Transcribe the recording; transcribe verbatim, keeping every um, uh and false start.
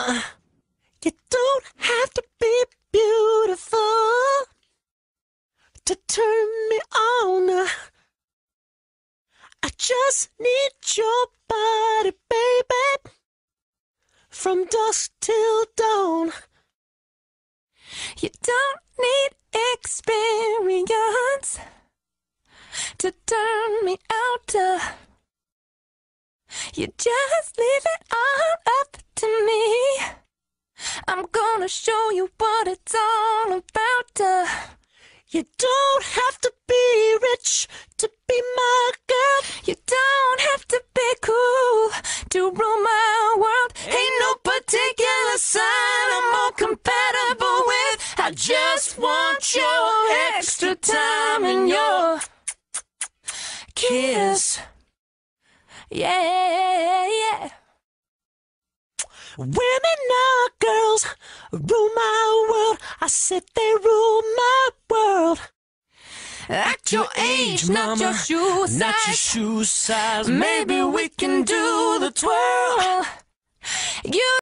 Uh, you don't have to be beautiful to turn me on. I just need your body, baby, from dusk till dawn. You don't need experience to turn me out. Uh, you just leave it all up to me. I'm gonna show you what it's all about. Uh, you don't have to be rich to be my girl. You don't have to be cool to rule my world. Ain't no particular sign I'm more compatible with. I just want your extra time and your kiss. Yeah, yeah. Women are girls, rule my world. I said they rule my world. At your age, not your shoe size. Not your shoe size. Maybe we can do the twirl. You